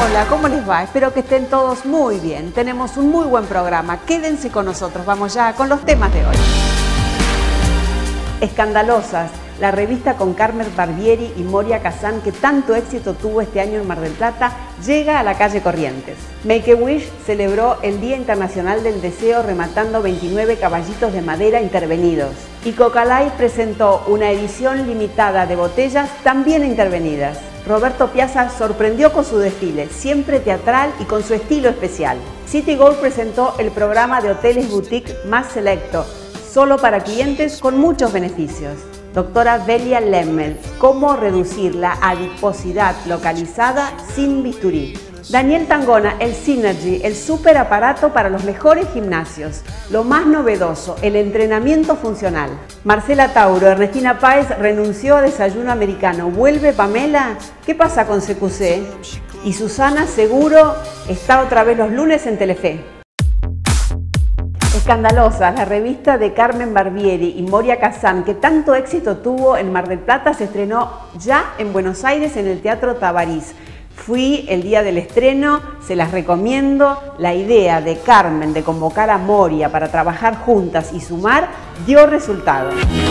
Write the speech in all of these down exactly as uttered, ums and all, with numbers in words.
Hola, ¿cómo les va? Espero que estén todos muy bien. Tenemos un muy buen programa. Quédense con nosotros. Vamos ya con los temas de hoy. Escandalosas, la revista con Carmen Barbieri y Moria Kazan que tanto éxito tuvo este año en Mar del Plata, llega a la calle Corrientes. Make-A-Wish celebró el Día Internacional del Deseo rematando veintinueve caballitos de madera intervenidos. Y Cocalay presentó una edición limitada de botellas también intervenidas. Roberto Piazza sorprendió con su desfile, siempre teatral y con su estilo especial. City Gold presentó el programa de hoteles boutique más selecto, solo para clientes con muchos beneficios. Doctora Belia Lemmel, cómo reducir la adiposidad localizada sin bisturí. Daniel Tangona, el Synergy, el super aparato para los mejores gimnasios. Lo más novedoso, el entrenamiento funcional. Marcela Tauro, Ernestina Páez renunció a desayuno americano. ¿Vuelve Pamela? ¿Qué pasa con C Q C? Y Susana Seguro está otra vez los lunes en Telefe. Escandalosa, la revista de Carmen Barbieri y Moria Kazan que tanto éxito tuvo en Mar del Plata se estrenó ya en Buenos Aires en el Teatro Tabarís. Fui el día del estreno, se las recomiendo. La idea de Carmen de convocar a Moria para trabajar juntas y sumar dio resultado.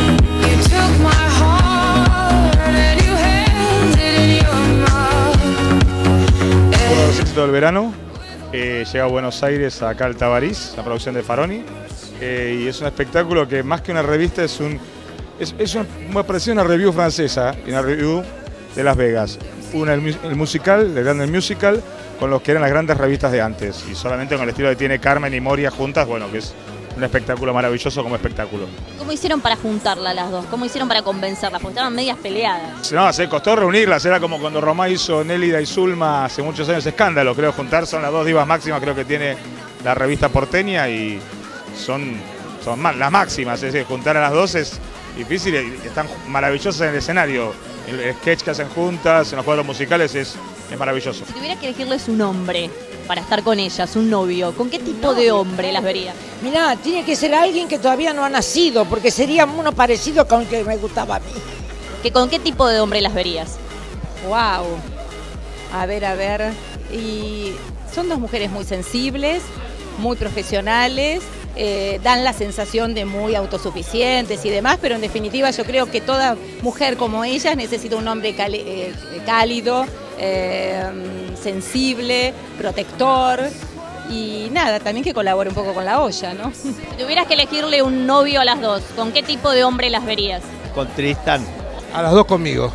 El éxito del verano eh, llega a Buenos Aires, acá al Tabarís, la producción de Faroni, eh, y es un espectáculo que más que una revista es un es, es una, me pareció una review francesa y una review de Las Vegas. Una, el, el musical, el grande musical, con los que eran las grandes revistas de antes. Y solamente con el estilo que tiene Carmen y Moria juntas, bueno, que es un espectáculo maravilloso como espectáculo. ¿Cómo hicieron para juntarlas las dos? ¿Cómo hicieron para convencerlas? Porque estaban medias peleadas. No, se costó reunirlas. Era como cuando Romá hizo Nélida y Zulma hace muchos años. Escándalo, creo, juntar. Son las dos divas máximas, creo que tiene la revista porteña y son, son las máximas. Es decir, juntar a las dos es difícil y están maravillosas en el escenario. El sketch que hacen juntas, en los cuadros musicales, es, es maravilloso. Si tuvieras que elegirles un hombre para estar con ellas, un novio, ¿con qué tipo de hombre las verías? Mirá, tiene que ser alguien que todavía no ha nacido, porque sería uno parecido con el que me gustaba a mí. ¿Que ¿Con qué tipo de hombre las verías? Wow. A ver, a ver. Y son dos mujeres muy sensibles, muy profesionales. Eh, dan la sensación de muy autosuficientes y demás, pero en definitiva yo creo que toda mujer como ellas necesita un hombre cali eh, cálido, eh, sensible, protector y nada, también que colabore un poco con la olla, ¿no? Si tuvieras que elegirle un novio a las dos, ¿con qué tipo de hombre las verías? Con Tristan. A las dos conmigo.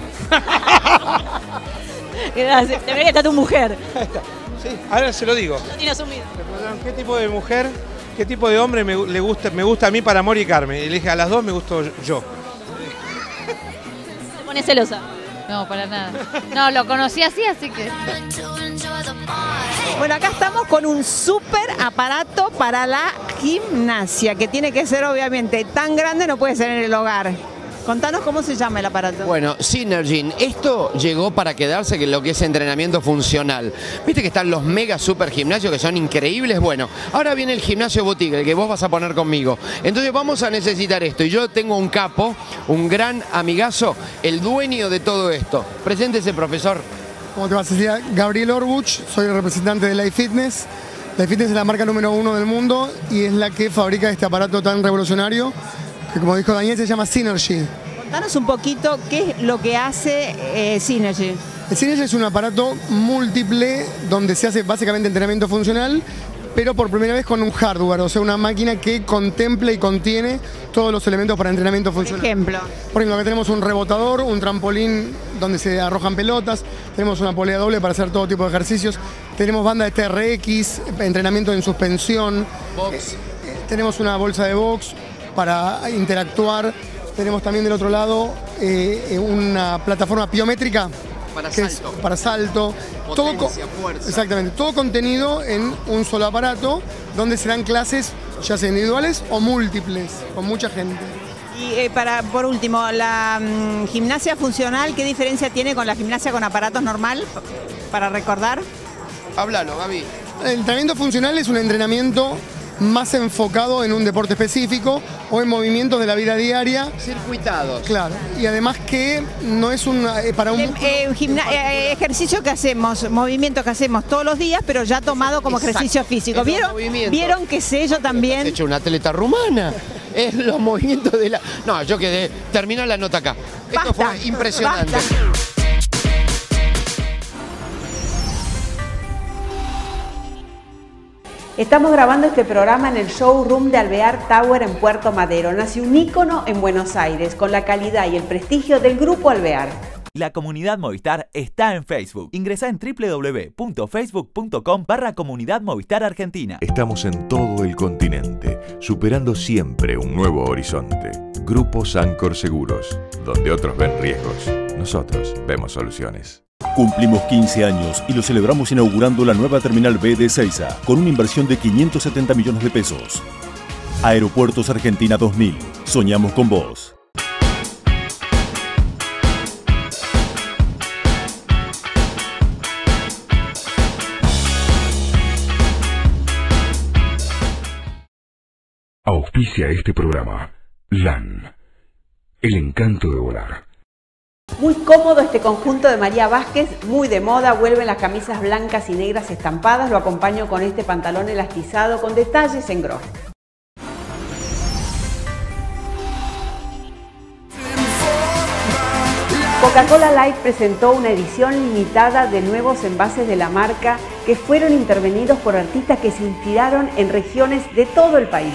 Gracias, debería estar tu mujer. Sí, ahora se lo digo. No tiene asumido. ¿Qué tipo de mujer? ¿Qué tipo de hombre me, le gusta, me gusta a mí para Moria y Carmen? Elige a las dos, me gusto yo. ¿Se pone celosa? No, para nada. No, lo conocí así, así que... Bueno, acá estamos con un súper aparato para la gimnasia, que tiene que ser obviamente tan grande, no puede ser en el hogar. Contanos cómo se llama el aparato. Bueno, Synergy, esto llegó para quedarse en lo que es entrenamiento funcional. Viste que están los mega super gimnasios que son increíbles. Bueno, ahora viene el gimnasio boutique, el que vos vas a poner conmigo. Entonces vamos a necesitar esto. Y yo tengo un capo, un gran amigazo, el dueño de todo esto. Preséntese, profesor. ¿Cómo te va, Cecilia? Gabriel Orbuch, soy el representante de Life Fitness. Life Fitness es la marca número uno del mundo y es la que fabrica este aparato tan revolucionario que, como dijo Daniel, se llama Synergy. Contanos un poquito qué es lo que hace eh, Synergy. El Synergy es un aparato múltiple donde se hace básicamente entrenamiento funcional, pero por primera vez con un hardware, o sea, una máquina que contempla y contiene todos los elementos para entrenamiento funcional. Por ejemplo. Por ejemplo, acá tenemos un rebotador, un trampolín donde se arrojan pelotas, tenemos una polea doble para hacer todo tipo de ejercicios, tenemos banda de T R X, entrenamiento en suspensión, Box. Eh, tenemos una bolsa de box para interactuar. Tenemos también del otro lado eh, una plataforma pliométrica para que salto. Es para salto. Potencia, todo, fuerza. Exactamente, todo contenido en un solo aparato donde serán clases ya sea individuales o múltiples, con mucha gente. Y eh, para, por último, la mm, gimnasia funcional, ¿qué diferencia tiene con la gimnasia con aparatos normal? Para recordar. Háblalo, Gaby. El entrenamiento funcional es un entrenamiento más enfocado en un deporte específico o en movimientos de la vida diaria. Circuitados. Claro, y además que no es un, eh, para un... Eh, eh, gimna- eh, ejercicio que hacemos, movimiento que hacemos todos los días, pero ya tomado como Exacto. ejercicio físico. Es ¿Vieron? movimiento. ¿Vieron que sé yo también? Has hecho una atleta rumana. Es los movimientos de la... No, yo quedé... Termina la nota acá. Esto Basta, fue impresionante. basta. Estamos grabando este programa en el showroom de Alvear Tower en Puerto Madero. Nace un ícono en Buenos Aires con la calidad y el prestigio del Grupo Alvear. La comunidad Movistar está en Facebook. Ingresá en w w w punto facebook punto com barra comunidad Movistar Argentina. Estamos en todo el continente, superando siempre un nuevo horizonte. Grupo Sancor Seguros, donde otros ven riesgos, nosotros vemos soluciones. Cumplimos quince años y lo celebramos inaugurando la nueva Terminal B de Ezeiza, con una inversión de quinientos setenta millones de pesos. Aeropuertos Argentina dos mil. Soñamos con vos. Auspicia este programa. LAN. El encanto de volar. Muy cómodo este conjunto de María Vázquez, muy de moda, vuelven las camisas blancas y negras estampadas, lo acompaño con este pantalón elastizado con detalles en gros. Coca-Cola Light presentó una edición limitada de nuevos envases de la marca que fueron intervenidos por artistas que se inspiraron en regiones de todo el país.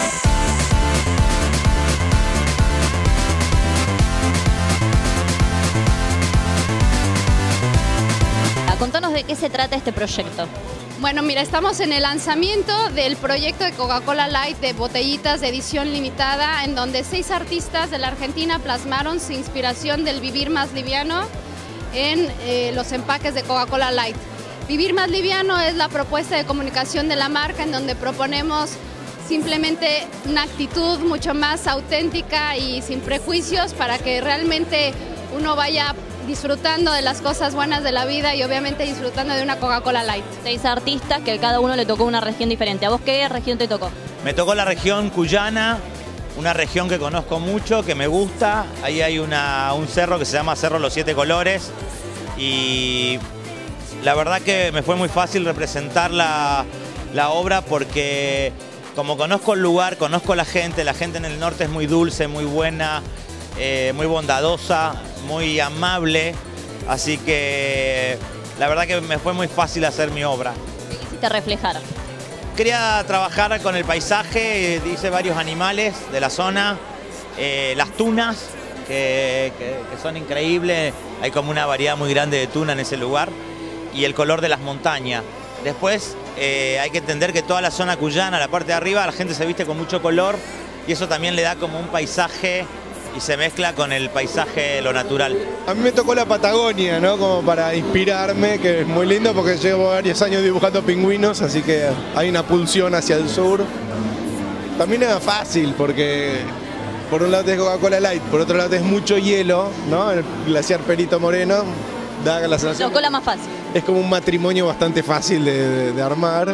Contanos de qué se trata este proyecto. Bueno, mira, estamos en el lanzamiento del proyecto de Coca-Cola Light de botellitas de edición limitada, en donde seis artistas de la Argentina plasmaron su inspiración del vivir más liviano en eh, los empaques de Coca-Cola Light. Vivir más liviano es la propuesta de comunicación de la marca, en donde proponemos simplemente una actitud mucho más auténtica y sin prejuicios para que realmente uno vaya disfrutando de las cosas buenas de la vida y obviamente disfrutando de una Coca-Cola Light. Seis artistas que cada uno le tocó una región diferente. ¿A vos qué región te tocó? Me tocó la región cuyana, una región que conozco mucho, que me gusta. Ahí hay una, un cerro que se llama Cerro Los Siete Colores y la verdad que me fue muy fácil representar la, la obra porque como conozco el lugar, conozco la gente, la gente en el norte es muy dulce, muy buena, eh, muy bondadosa, muy amable, así que la verdad que me fue muy fácil hacer mi obra. ¿Qué quisiste reflejar? Quería trabajar con el paisaje, hice varios animales de la zona, eh, las tunas, que, que, que son increíbles, hay como una variedad muy grande de tuna en ese lugar, y el color de las montañas. Después eh, hay que entender que toda la zona cuyana, la parte de arriba, la gente se viste con mucho color, y eso también le da como un paisaje y se mezcla con el paisaje, lo natural. A mí me tocó la Patagonia, ¿no? Como para inspirarme, que es muy lindo porque llevo varios años dibujando pingüinos, así que hay una pulsión hacia el sur. También era fácil porque por un lado es Coca-Cola Light, por otro lado es mucho hielo, ¿no? El glaciar Perito Moreno da la sensación. Tocó la más fácil. Es como un matrimonio bastante fácil de, de, de armar.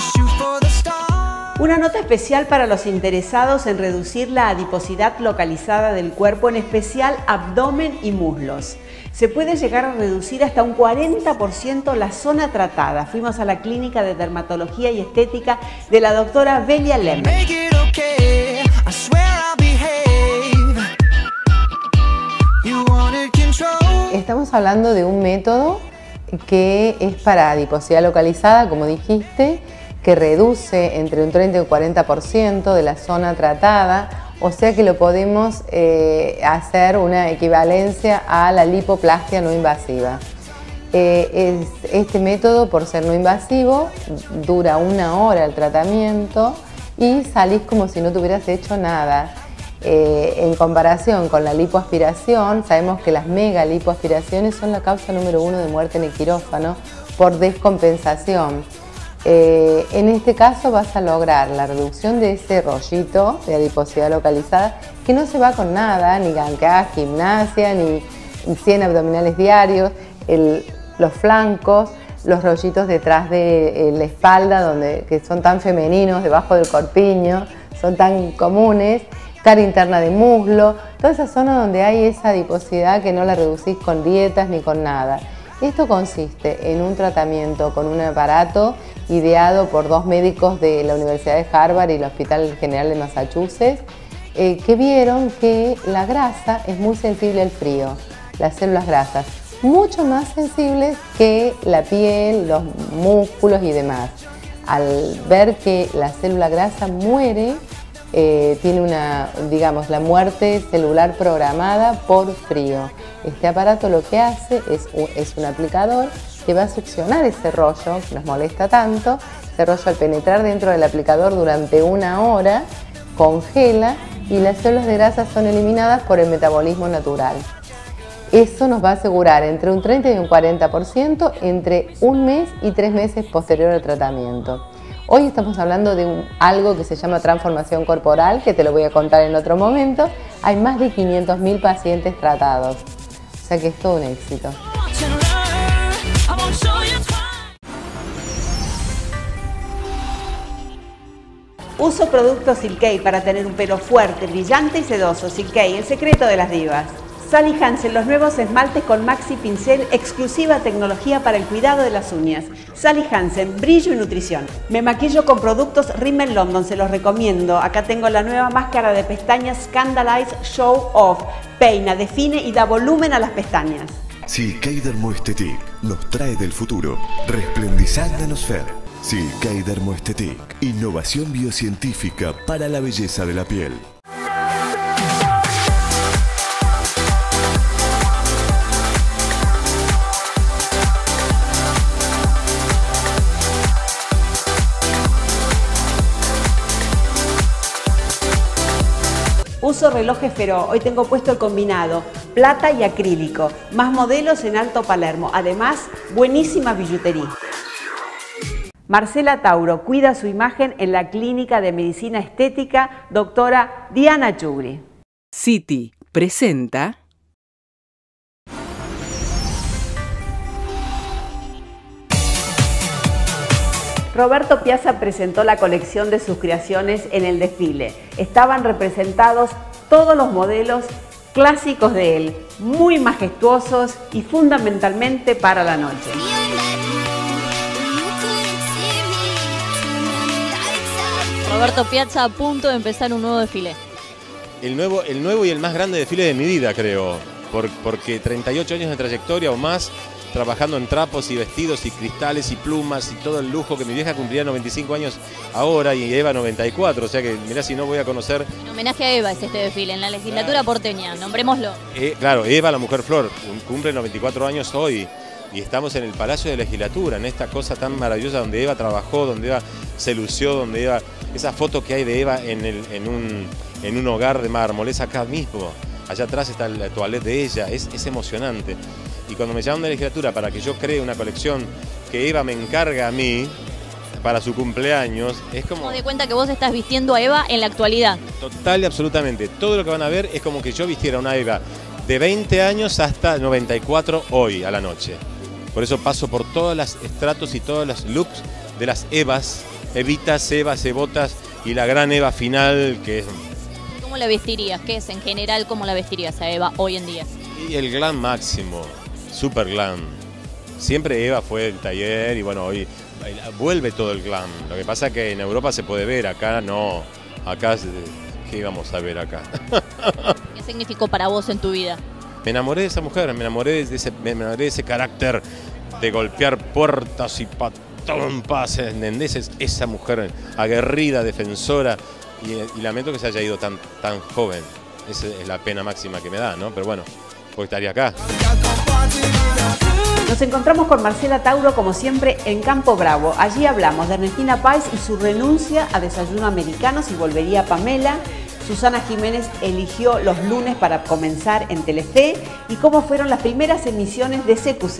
Una nota especial para los interesados en reducir la adiposidad localizada del cuerpo, en especial abdomen y muslos. Se puede llegar a reducir hasta un cuarenta por ciento la zona tratada. Fuimos a la clínica de dermatología y estética de la doctora Belia Lem. Estamos hablando de un método que es para adiposidad localizada, como dijiste, que reduce entre un treinta y un cuarenta por ciento de la zona tratada, o sea que lo podemos eh, hacer una equivalencia a la lipoplastia no invasiva. Eh, es, este método, por ser no invasivo, dura una hora el tratamiento y salís como si no tuvieras hecho nada. Eh, en comparación con la lipoaspiración, sabemos que las megalipoaspiraciones son la causa número uno de muerte en el quirófano por descompensación. Eh, en este caso vas a lograr la reducción de ese rollito de adiposidad localizada que no se va con nada, ni aunque hagas gimnasia, ni cien abdominales diarios, el, los flancos, los rollitos detrás de eh, la espalda, donde, que son tan femeninos, debajo del corpiño, son tan comunes, cara interna de muslo, toda esa zona donde hay esa adiposidad que no la reducís con dietas ni con nada. Esto consiste en un tratamiento con un aparato ideado por dos médicos de la Universidad de Harvard y el Hospital General de Massachusetts, eh, que vieron que la grasa es muy sensible al frío, las células grasas, mucho más sensibles que la piel, los músculos y demás. Al ver que la célula grasa muere, eh, tiene una, digamos, la muerte celular programada por frío. Este aparato lo que hace es un, es un aplicador que va a succionar ese rollo, que nos molesta tanto. Ese rollo, al penetrar dentro del aplicador durante una hora, congela y las células de grasa son eliminadas por el metabolismo natural. Eso nos va a asegurar entre un treinta y un cuarenta por ciento entre un mes y tres meses posterior al tratamiento. Hoy estamos hablando de un, algo que se llama transformación corporal, que te lo voy a contar en otro momento. Hay más de quinientos mil pacientes tratados, o sea que es todo un éxito. Uso productos Silkei para tener un pelo fuerte, brillante y sedoso. Silkei, el secreto de las divas. Sally Hansen, los nuevos esmaltes con Maxi Pincel, exclusiva tecnología para el cuidado de las uñas. Sally Hansen, brillo y nutrición. Me maquillo con productos Rimmel London, se los recomiendo. Acá tengo la nueva máscara de pestañas Scandalize Show Off. Peina, define y da volumen a las pestañas. Silkei Dermoestetic nos trae del futuro. Resplendizad Nanosfer. Silkei Dermoestetic, innovación biocientífica para la belleza de la piel. Uso relojes Feró, hoy tengo puesto el combinado, plata y acrílico, más modelos en Alto Palermo, además buenísima billutería. Marcela Tauro cuida su imagen en la Clínica de Medicina Estética, doctora Diana Chugri. City presenta... Roberto Piazza presentó la colección de sus creaciones en el desfile. Estaban representados todos los modelos clásicos de él, muy majestuosos y fundamentalmente para la noche. Roberto Piazza a punto de empezar un nuevo desfile. El nuevo, el nuevo y el más grande desfile de mi vida, creo, por, porque treinta y ocho años de trayectoria o más, trabajando en trapos y vestidos y cristales y plumas y todo el lujo, que mi vieja cumplía noventa y cinco años ahora y Eva noventa y cuatro, o sea que mirá si no voy a conocer... En homenaje a Eva es este desfile, en la legislatura porteña, nombrémoslo. Eh, claro, Eva, la mujer flor, cumple noventa y cuatro años hoy y estamos en el Palacio de Legislatura, en esta cosa tan maravillosa donde Eva trabajó, donde Eva se lució, donde Eva... Esa foto que hay de Eva en, el, en, un, en un hogar de mármol, es acá mismo. Allá atrás está el toilet de ella, es, es emocionante. Y cuando me llaman de legislatura para que yo cree una colección que Eva me encarga a mí para su cumpleaños, es como... Te das cuenta que vos estás vistiendo a Eva en la actualidad. Total y absolutamente. Todo lo que van a ver es como que yo vistiera una Eva de veinte años hasta noventa y cuatro hoy a la noche. Por eso paso por todos los estratos y todos los looks de las Evas, Evitas, Evas, Evotas y la gran Eva final que es... ¿Cómo la vestirías? ¿Qué es en general cómo la vestirías a Eva hoy en día? Y el glam máximo. Super glam. Siempre Eva fue el taller y bueno, hoy vuelve todo el glam. Lo que pasa es que en Europa se puede ver, acá no. Acá, ¿qué íbamos a ver acá? ¿Qué significó para vos en tu vida? Me enamoré de esa mujer, me enamoré de ese, me enamoré de ese carácter de golpear puertas y patompas, ¿entendés? Es esa mujer aguerrida, defensora y, y lamento que se haya ido tan, tan joven. Esa es la pena máxima que me da, ¿no? Pero bueno, hoy estaría acá. Nos encontramos con Marcela Tauro, como siempre, en Campo Bravo. Allí hablamos de Ernestina Páez y su renuncia a Desayuno Americanos y volvería Pamela. Susana Jiménez eligió los lunes para comenzar en Telefe y cómo fueron las primeras emisiones de C Q C.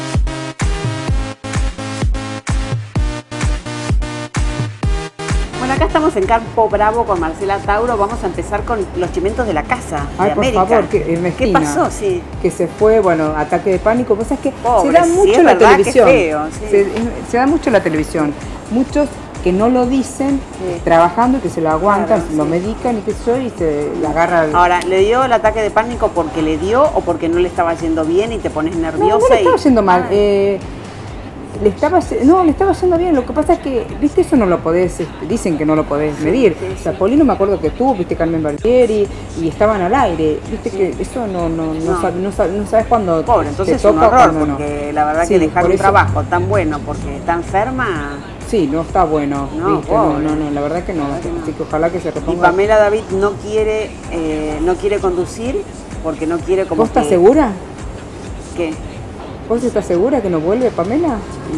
Bueno, acá estamos en Campo Bravo con Marcela Tauro. Vamos a empezar con los chimentos de la casa Ay, de por América. favor, que, eh, ¿Qué pasó? Sí. Que se fue, bueno, ataque de pánico. Pues es que Pobre, se da sí, mucho es en la verdad, televisión. qué feo, sí. se, se da mucho en la televisión. Muchos que no lo dicen, sí. trabajando y que se lo aguantan, Claro, lo sí. medican y qué sé yo, y se le agarra el... Ahora, ¿le dio el ataque de pánico porque le dio o porque no le estaba yendo bien y te pones nerviosa? No, no le estaba y... yendo mal. Ah. Eh, le estaba, no, le estaba yendo bien. Lo que pasa es que, viste, eso no lo podés, este, dicen que no lo podés medir. sí, O sea, Polino me acuerdo que estuvo, viste, Carmen Barbieri, y estaban al aire. Viste que eso no, no, no, No. sab- no, sab- no sabes cuándo Pobre, entonces te es un toca o horror, cuándo no. porque la verdad Sí, que dejar por un eso- trabajo tan bueno porque está enferma... Sí, no está bueno. No, ¿viste? no, pobre. no, no, la verdad que no. verdad que no. Así que ojalá que se Y reponga. Pamela David no quiere, eh, no quiere conducir porque no quiere como ¿Vos estás que- segura? ¿Qué? ¿Vos estás segura que no vuelve, Pamela?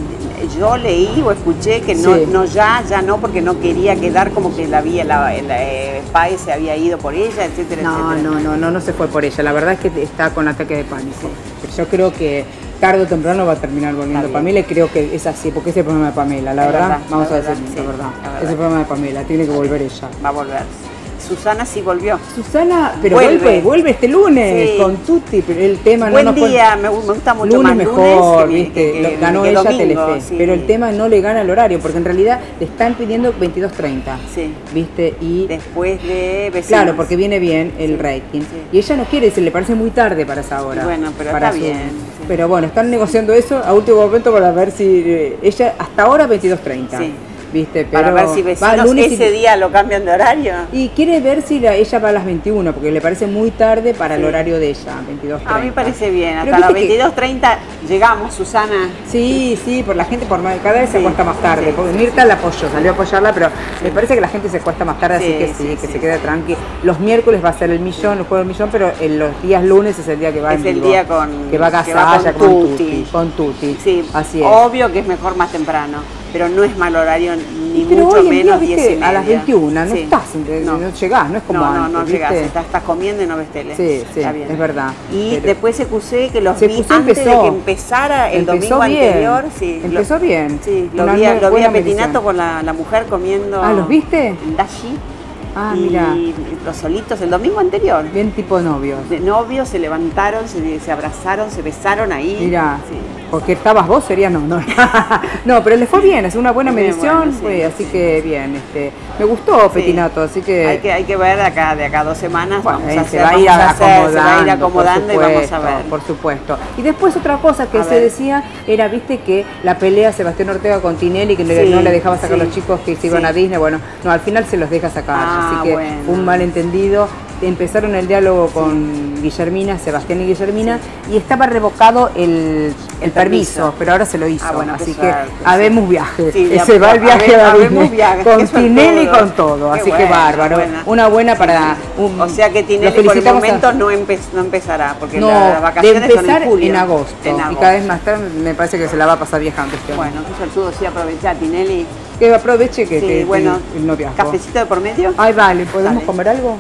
Yo leí o escuché que no, Sí. no ya, ya no, porque no quería quedar como que la vía, la, la eh, Pae se había ido por ella, etcétera, No, etcétera. no, no, no, no se fue por ella. La verdad es que está con ataque de pánico. Pero yo creo que tarde o temprano va a terminar volviendo bien. Pamela y creo que es así, porque es el problema de Pamela, la Es verdad, verdad, vamos la a decir verdad, la sí, verdad. la verdad. Es el problema de Pamela, tiene que volver ella. Va a volver. Susana sí volvió. Susana, pero Vuelve. vuelve, vuelve este lunes Sí. con Tutti, pero el tema Buen no nos día, me, me gusta mucho lunes más mejor, lunes que- viste, que- lo- que- ganó que ella domingo, Telefe, sí. pero el tema no le gana el horario, porque en realidad le están pidiendo veintidós treinta, Sí. viste, y Después de vecinos. claro, porque viene bien el rating. Y ella no quiere, se le parece muy tarde para esa hora. Bueno, pero para está bien, sí. Pero bueno, están negociando eso a último momento para ver si eh, ella hasta ahora veintidós treinta. Sí. ¿Viste? Pero Para ver si va vecinos lunes y- ese día lo cambian de horario. y quiere ver si la- ella va a las veintiuna, porque le parece muy tarde para el Sí. horario de ella, veintidós treinta. A mí me parece bien, Pero hasta las viste que- veintidós treinta llegamos, Susana. Sí, sí, por la gente por más- cada vez se Sí, acuesta más tarde. sí, Porque Mirta la apoyó, salió a apoyarla, pero me parece que la gente se acuesta más tarde, Sí, así que sí, sí, que sí. se quede tranqui. Los miércoles va a ser el millón, el juego del millón, pero en los días lunes es el día que va Es en el vivo, día con- que va a que va Casalla con con Tutti. Tutti, con Tutti. Sí, Así es. obvio que es mejor más temprano, pero no es mal horario ni Pero mucho hoy en día, menos viste, diez y media. a las veintiuna no Sí. estás, ¿entendés? No. no, llegás, no es como no, antes, no, no ¿viste? llegás, estás, estás comiendo y no ves tele. Sí, sí, Está bien. es verdad. Y Pero- después se cusé que los Se vi Cusé antes de empezó. que empezara el Empezó domingo bien. anterior. Sí, Empezó lo, bien. Sí, lo Una vi, a- lo vi buena a Petinato medición. con la, la mujer comiendo. Ah, ¿los viste? Dashi. Ah, y mira. los solitos el domingo anterior. Bien tipo novios. De novios se levantaron, se, se abrazaron, se besaron ahí. Mira, Sí. porque estabas vos, sería no, no. No, pero le fue bien, es una buena Muy medición, bueno, sí, fue, así sí. que bien, este, me gustó Sí. Petinato, así que, Hay que hay que ver acá de acá a dos semanas. bueno, vamos eh, a se hacer, va a ir vamos a hacer, acomodando, se va a ir acomodando y por vamos a supuesto, ver. por supuesto. Y después otra cosa que A se ver. decía era, viste, que la pelea Sebastián Ortega con Tinelli, que le- Sí, no le dejaba sacar sí, a los chicos que se iban sí. a Disney, bueno, no, al final se los deja sacar, Ah, así que bueno. fue un malentendido. Empezaron el diálogo con Guillermina, Sebastián y Guillermina, y estaba revocado el, el permiso, permiso. pero ahora se lo hizo, Ah, bueno, qué así que suerte, habemos viaje. Sí, Eh, ya, se va el viaje habe- a habemos Disney, viaje, con qué Tinelli y suertudo. con todo, Qué así que buena, bárbaro. buena. Una buena para un, O sea que lo Tinelli por el felicitamos a- momento no, empe- no empezará, porque no, las de vacaciones empezar son en julio. en agosto, En y agosto. cada vez más tarde me parece que se la va a pasar viajando este año. Bueno, qué suertudo, sí, aprovecha Tinelli. Que aproveche que, Sí, que- bueno, que el noviazgo. ¿Cafecito de por medio? Ay, vale, ¿podemos Dale. comer algo?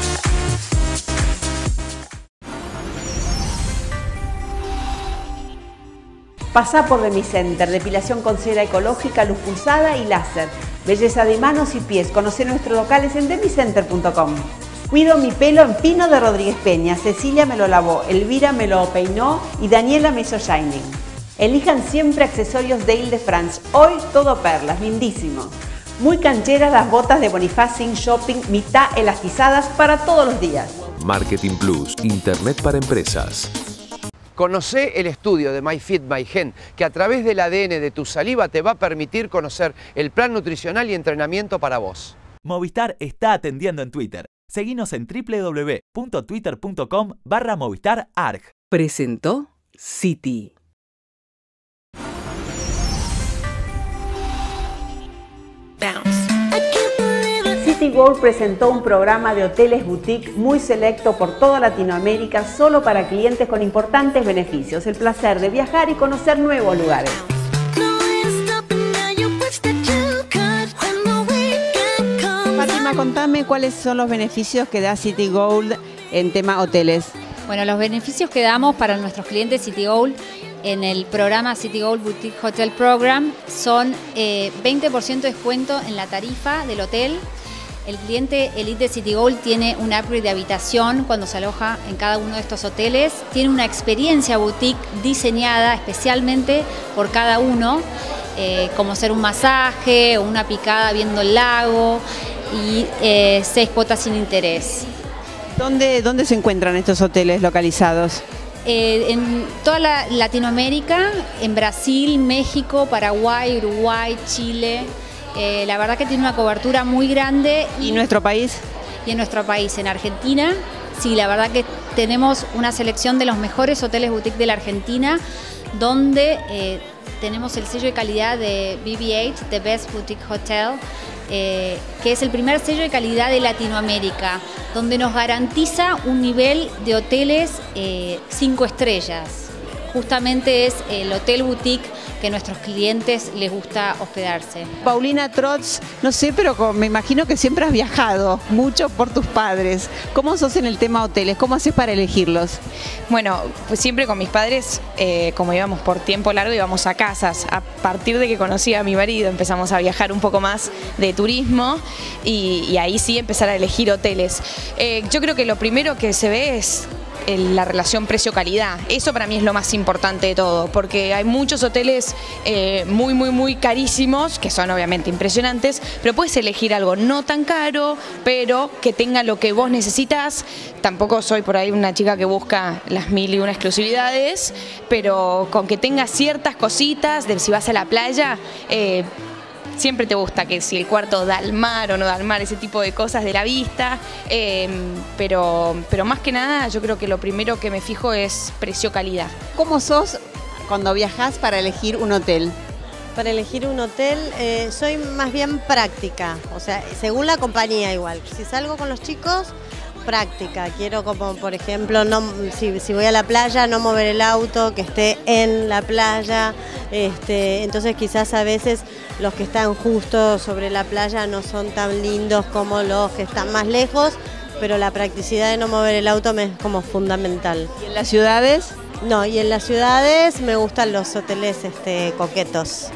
Pasá por Demicenter, depilación con cera ecológica, luz pulsada y láser. Belleza de manos y pies. Conoce nuestros locales en demicenter punto com. Cuido mi pelo en Pino de Rodríguez Peña. Cecilia me lo lavó, Elvira me lo peinó y Daniela me hizo shining. Elijan siempre accesorios de Ile-de-France. Hoy todo perlas, lindísimo. Muy cancheras las botas de Bonifaz Sin Shopping, mitad elastizadas para todos los días. Marketing Plus, Internet para empresas. Conocé el estudio de MyFit-MyGen, que a través del A D N de tu saliva te va a permitir conocer el plan nutricional y entrenamiento para vos. Movistar está atendiendo en Twitter. Seguinos en w w w punto twitter punto com barra Movistar Arg. Presentó City. City Gold presentó un programa de hoteles boutique muy selecto por toda Latinoamérica, solo para clientes con importantes beneficios. El placer de viajar y conocer nuevos lugares. Fátima, contame cuáles son los beneficios que da City Gold en tema hoteles. Bueno, los beneficios que damos para nuestros clientes City Gold en el programa City Gold Boutique Hotel Program son eh, veinte por ciento de descuento en la tarifa del hotel. El cliente Elite de City Gold tiene un upgrade de habitación cuando se aloja en cada uno de estos hoteles. Tiene una experiencia boutique diseñada especialmente por cada uno, eh, como ser un masaje o una picada viendo el lago y eh, seis cuotas sin interés. ¿Dónde, dónde se encuentran estos hoteles localizados? Eh, en toda la Latinoamérica, en Brasil, México, Paraguay, Uruguay, Chile. Eh, la verdad que tiene una cobertura muy grande. ¿Y nuestro país? Y en nuestro país, en Argentina, sí, la verdad que tenemos una selección de los mejores hoteles boutique de la Argentina, donde eh, tenemos el sello de calidad de B B H, The Best Boutique Hotel, eh, que es el primer sello de calidad de Latinoamérica, donde nos garantiza un nivel de hoteles eh, cinco estrellas. Justamente es el hotel boutique que a nuestros clientes les gusta hospedarse. Paulina Trotz, no sé, pero me imagino que siempre has viajado mucho por tus padres. ¿Cómo sos en el tema hoteles? ¿Cómo haces para elegirlos? Bueno, pues siempre con mis padres, eh, como íbamos por tiempo largo, íbamos a casas. A partir de que conocí a mi marido empezamos a viajar un poco más de turismo y, y ahí sí empezar a elegir hoteles. Eh, yo creo que lo primero que se ve es la relación precio-calidad. Eso para mí es lo más importante de todo, porque hay muchos hoteles eh, muy, muy, muy carísimos, que son obviamente impresionantes, pero puedes elegir algo no tan caro, pero que tenga lo que vos necesitas. Tampoco soy por ahí una chica que busca las mil y una exclusividades, pero con que tenga ciertas cositas, de si vas a la playa, eh, siempre te gusta que si el cuarto da al mar o no da al mar, ese tipo de cosas de la vista, eh, pero, pero más que nada yo creo que lo primero que me fijo es precio-calidad. ¿Cómo sos cuando viajás para elegir un hotel? Para elegir un hotel eh, soy más bien práctica, o sea, según la compañía igual. Si salgo con los chicos, práctica. Quiero como, por ejemplo, no, si, si voy a la playa, no mover el auto, que esté en la playa. Este, entonces quizás a veces los que están justo sobre la playa no son tan lindos como los que están más lejos, pero la practicidad de no mover el auto me es como fundamental. ¿Y en las ciudades? No, y en las ciudades me gustan los hoteles este, coquetos.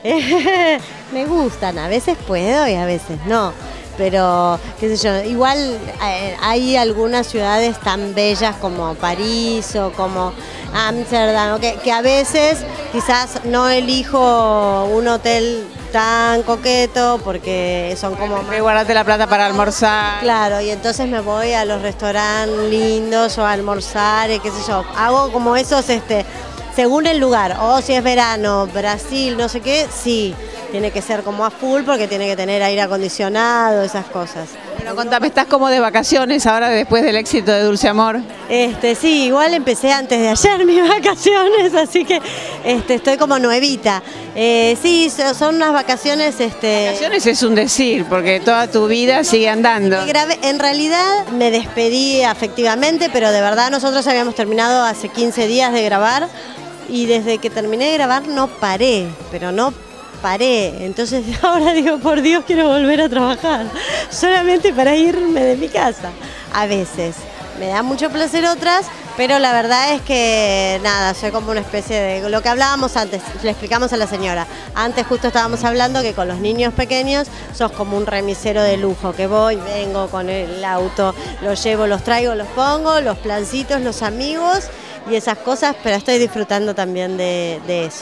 Me gustan, a veces puedo y a veces no. Pero, qué sé yo, igual eh, hay algunas ciudades tan bellas como París o como Ámsterdam, que, que a veces quizás no elijo un hotel tan coqueto porque son como... Me guardate la plata para almorzar. Claro, y entonces me voy a los restaurantes lindos o a almorzar, y qué sé yo. Hago como esos, este, según el lugar, o si es verano, Brasil, no sé qué, sí. Tiene que ser como a full porque tiene que tener aire acondicionado, esas cosas. Bueno, contame, ¿estás como de vacaciones ahora después del éxito de Dulce Amor? Este, sí, igual empecé antes de ayer mis vacaciones, así que este, estoy como nuevita. Eh, sí, son unas vacaciones... Este... Vacaciones es un decir, porque toda tu vida sigue andando. En realidad me despedí afectivamente, pero de verdad nosotros habíamos terminado hace quince días de grabar y desde que terminé de grabar no paré, pero no paré, entonces ahora digo, por Dios, quiero volver a trabajar, solamente para irme de mi casa. A veces me da mucho placer otras, pero la verdad es que nada, soy como una especie de, lo que hablábamos antes, le explicamos a la señora, antes justo estábamos hablando que con los niños pequeños sos como un remisero de lujo, que voy, vengo con el auto, los llevo, los traigo, los pongo, los plancitos, los amigos y esas cosas, pero estoy disfrutando también de, de eso.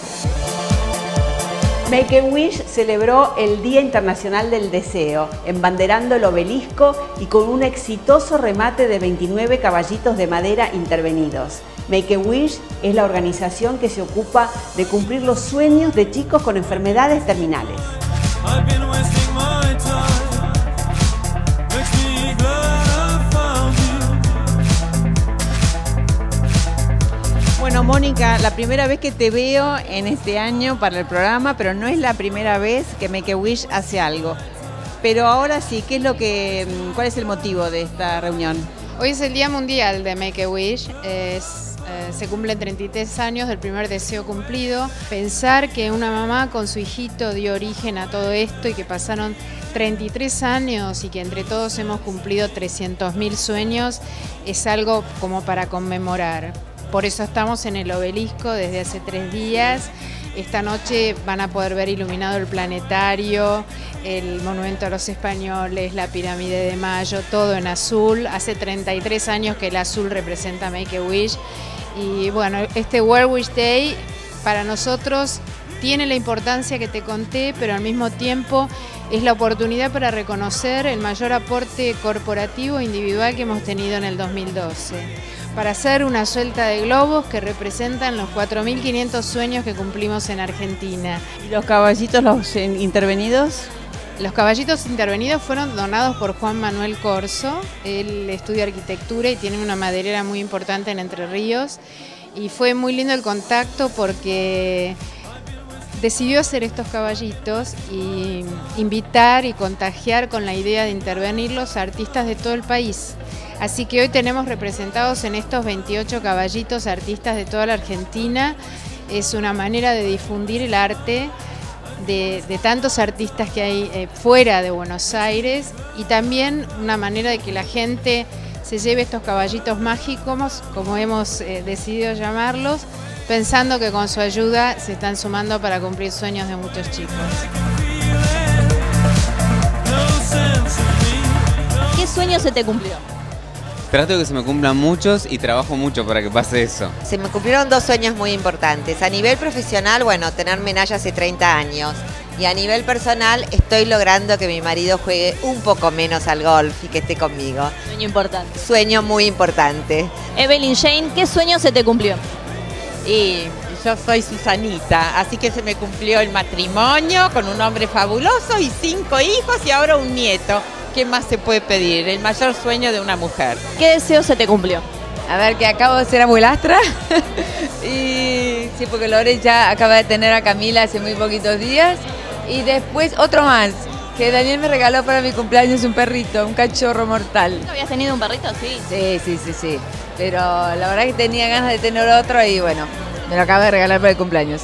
Make-A-Wish celebró el Día Internacional del Deseo, embanderando el obelisco y con un exitoso remate de veintinueve caballitos de madera intervenidos. Make-A-Wish es la organización que se ocupa de cumplir los sueños de chicos con enfermedades terminales. Bueno, Mónica, la primera vez que te veo en este año para el programa, pero no es la primera vez que Make-A-Wish hace algo. Pero ahora sí, ¿qué es lo que, cuál es el motivo de esta reunión? Hoy es el Día Mundial de Make-A-Wish. Es, eh, se cumplen treinta y tres años del primer deseo cumplido. Pensar que una mamá con su hijito dio origen a todo esto y que pasaron treinta y tres años y que entre todos hemos cumplido trescientos mil sueños es algo como para conmemorar. por eso estamos en el Obelisco desde hace tres días. Esta noche van a poder ver iluminado el planetario, el Monumento a los Españoles, la Pirámide de Mayo, todo en azul. Hace treinta y tres años que el azul representa Make-A-Wish. Y bueno, este World Wish Day para nosotros tiene la importancia que te conté, pero al mismo tiempo es la oportunidad para reconocer el mayor aporte corporativo e individual que hemos tenido en el dos mil doce. Para hacer una suelta de globos que representan los cuatro mil quinientos sueños que cumplimos en Argentina. ¿Y los caballitos, los intervenidos? Los caballitos intervenidos fueron donados por Juan Manuel Corso. Él estudia arquitectura y tiene una maderera muy importante en Entre Ríos. Y fue muy lindo el contacto porque decidió hacer estos caballitos y invitar y contagiar con la idea de intervenirlos a artistas de todo el país. Así que hoy tenemos representados en estos veintiocho caballitos artistas de toda la Argentina. Es una manera de difundir el arte de, de tantos artistas que hay eh, fuera de Buenos Aires y también una manera de que la gente se lleve estos caballitos mágicos, como hemos eh, decidido llamarlos, pensando que con su ayuda se están sumando para cumplir sueños de muchos chicos. ¿Qué sueño se te cumplió? Trato de que se me cumplan muchos y trabajo mucho para que pase eso. Se me cumplieron dos sueños muy importantes. A nivel profesional, bueno, tener Menalla hace treinta años. Y a nivel personal, estoy logrando que mi marido juegue un poco menos al golf y que esté conmigo. Sueño importante. Sueño muy importante. Evelyn Jane, ¿qué sueño se te cumplió? Y yo soy Susanita, así que se me cumplió el matrimonio con un hombre fabuloso y cinco hijos y ahora un nieto. ¿Qué más se puede pedir? El mayor sueño de una mujer. ¿Qué deseo se te cumplió? A ver, que acabo de ser abuelastra y sí, porque Lore ya acaba de tener a Camila hace muy poquitos días. Y después otro más, que Daniel me regaló para mi cumpleaños un perrito, un cachorro mortal. ¿No habías tenido un perrito? Sí. Sí, sí, sí, sí. Pero la verdad que tenía ganas de tener otro y bueno, me lo acaba de regalar para el cumpleaños.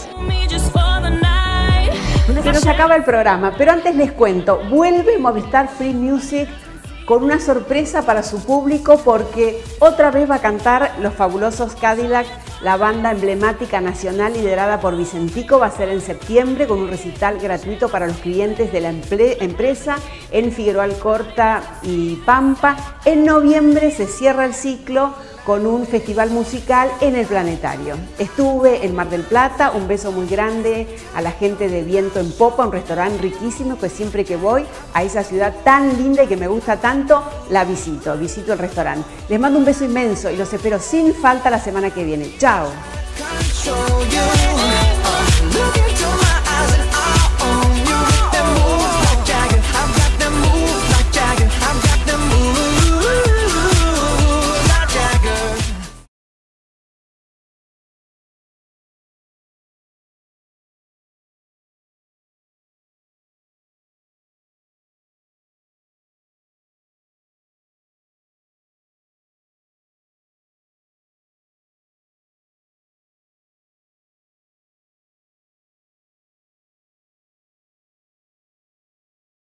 Se nos acaba el programa, pero antes les cuento, vuelve Movistar Free Music con una sorpresa para su público porque otra vez va a cantar los fabulosos Cadillac, la banda emblemática nacional liderada por Vicentico. Va a ser en septiembre con un recital gratuito para los clientes de la empresa en Figueroa Alcorta y Pampa. En noviembre se cierra el ciclo con un festival musical en el Planetario. Estuve en Mar del Plata, un beso muy grande a la gente de Viento en Popa, un restaurante riquísimo, pues siempre que voy a esa ciudad tan linda y que me gusta tanto, la visito, visito el restaurante. Les mando un beso inmenso y los espero sin falta la semana que viene. ¡Chao!